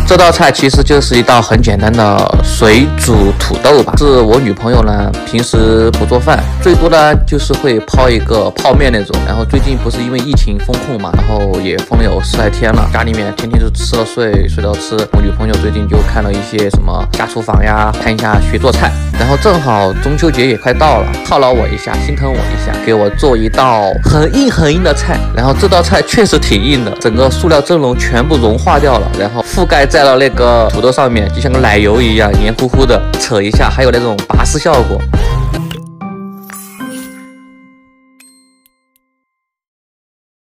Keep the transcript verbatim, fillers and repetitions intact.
这道菜其实就是一道很简单的水煮土豆吧。是我女朋友呢，平时不做饭，最多呢就是会泡一个泡面那种。然后最近不是因为疫情封控嘛，然后也封了有十来天了，家里面天天就吃了睡，睡到吃。我女朋友最近就看了一些什么下厨房呀，看一下学做菜。然后正好中秋节也快到了，犒劳我一下，心疼我一下，给我做一道很硬很硬的菜。然后这道菜确实挺硬的，整个塑料蒸笼全部融化掉了，然后覆盖在了那个土豆上面，就像个奶油一样黏糊糊的，扯一下还有那种拔丝效果。